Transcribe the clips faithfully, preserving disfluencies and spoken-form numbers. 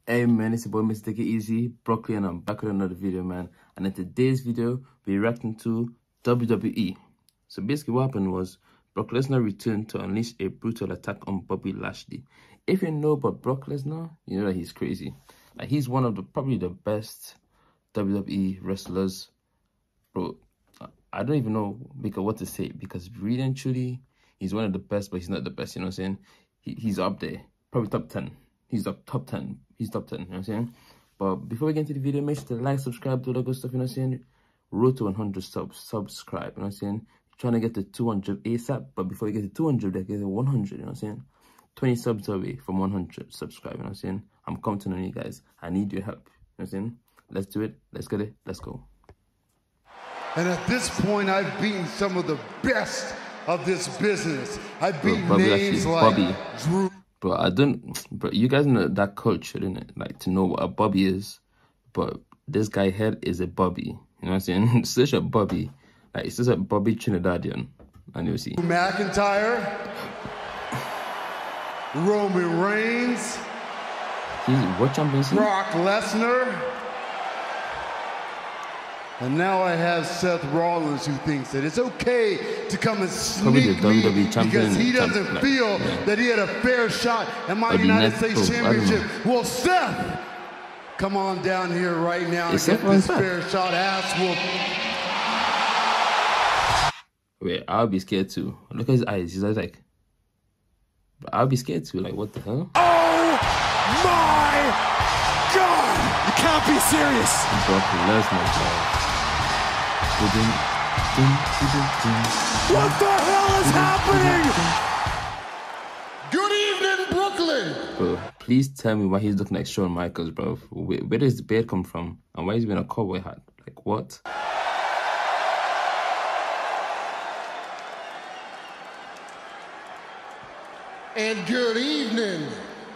Hey man, it's your boy Mister Take It Easy, Broccoli, and I'm back with another video, man. And in today's video, we're reacting to W W E. So basically what happened was, Brock Lesnar returned to unleash a brutal attack on Bobby Lashley. If you know about Brock Lesnar, you know that he's crazy. Like, he's one of the, probably the best W W E wrestlers. Bro, I don't even know because what to say, because really and truly, he's one of the best, but he's not the best, you know what I'm saying? He, he's up there, probably top ten. He's up top ten. He's top ten, you know what I'm saying? But before we get into the video, make sure to like, subscribe, do all that good stuff, you know what I'm saying? Road to one hundred subs, subscribe, you know what I'm saying? Trying to get to two hundred ASAP, but before we get to two hundred, I get to one hundred, you know what I'm saying? twenty subs away from one hundred subscribe, you know what I'm saying? I'm counting on you guys. I need your help, you know what I'm saying? Let's do it. Let's get it. Let's go. And at this point, I've beaten some of the best of this business. I've beaten Bro, names like Bobby. Drew. Bro, I don't, bro, you guys know that culture, innit? Like, to know what a Bobby is. But this guy here is a Bobby. You know what I'm saying? Such a Bobby. Like, it's just a Bobby Trinidadian. And you'll see. McIntyre. Roman Reigns. He's what champion? Brock Lesnar. And now I have Seth Rollins, who thinks that it's okay to come and sneak me because he doesn't like, feel yeah. that he had a fair shot at my United States Championship. Well, Seth, come on down here right now and get this fair shot ass whoop. Wait, I'll be scared too. Look at his eyes. His eyes like, but I'll be scared too. Like, what the hell? Oh my God! You can't be serious. Brock Lesnar. What the hell is happening? Good evening, Brooklyn. Bro, please tell me why he's looking like Shawn Michaels, bro. Where, where does the beard come from? And why is he wearing a cowboy hat? Like, what? And good evening,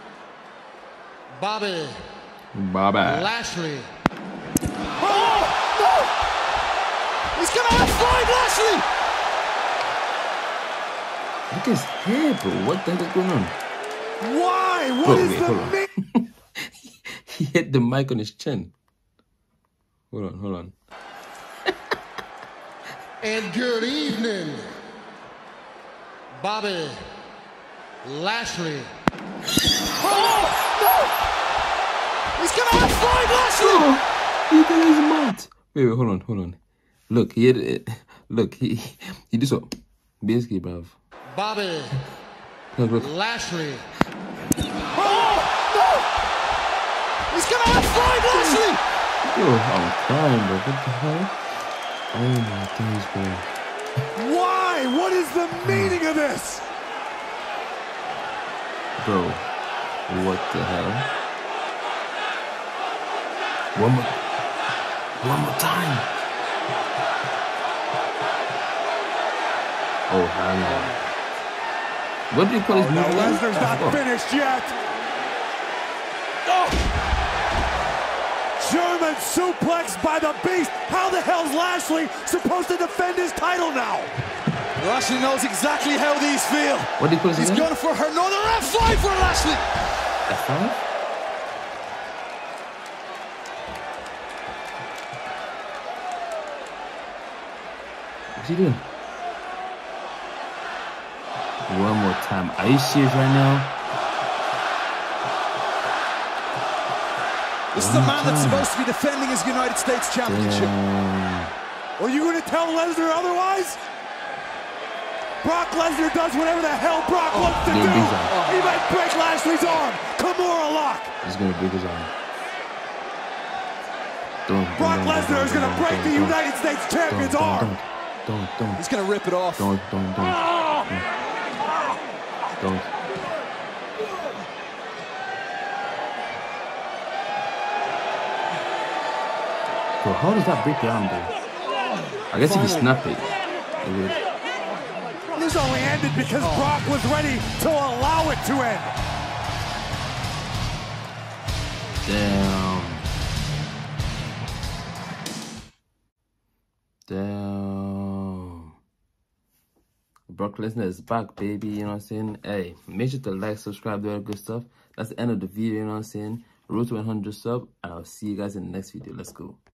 Bobby. Bobby Lashley. Oh, no! He's gonna outside Lashley! Look at his hair, bro. What the hell is going on? Why? What bro, is wait, the hold on. He hit the mic on his chin. Hold on, hold on. And good evening, Bobby Lashley. Oh, no! He's gonna outside Lashley! Oh, he did his mouth. Wait, wait, hold on, hold on. Look, he had it. Look, he he did so. Basically, bruv. Bobby look, look. Lashley. Oh, no! He's gonna outside Lashley! Yo, I'm crying, bro. What the hell? Oh my days, bro. Why? What is the meaning of this? Bro, what the hell? One more, one more time. Oh, hell no. What do you call his oh, no, movie? Lesnar's not oh. finished yet. Oh. German suplex by the Beast. How the hell's Lashley supposed to defend his title now? Lashley knows exactly how these feel. What do you call his He's name? going for her. Another F five for Lashley. F five? What's he doing? One more time. Are you serious right now? This is the man that's supposed to be defending his United States Championship. Damn. Are you going to tell Lesnar otherwise? Brock Lesnar does whatever the hell Brock oh, wants to do. Oh. He might break Lashley's arm. Kimura lock. He's going to break his arm. Don't, Brock don't, Lesnar don't, is going to break don't, the don't, United States Champion's don't, arm. Don't, don't, don't. He's going to rip it off. Don't, don't, don't. Oh. Don't. don't. Bro, how does that break your arm, though? I guess if you snap it, it would. This only ended because oh. Brock was ready to allow it to end. Damn. Damn. Brock Lesnar is back, baby. You know what I'm saying? Hey, make sure to like, subscribe, do all that good stuff. That's the end of the video. You know what I'm saying? road to one hundred sub, and I'll see you guys in the next video. Let's go.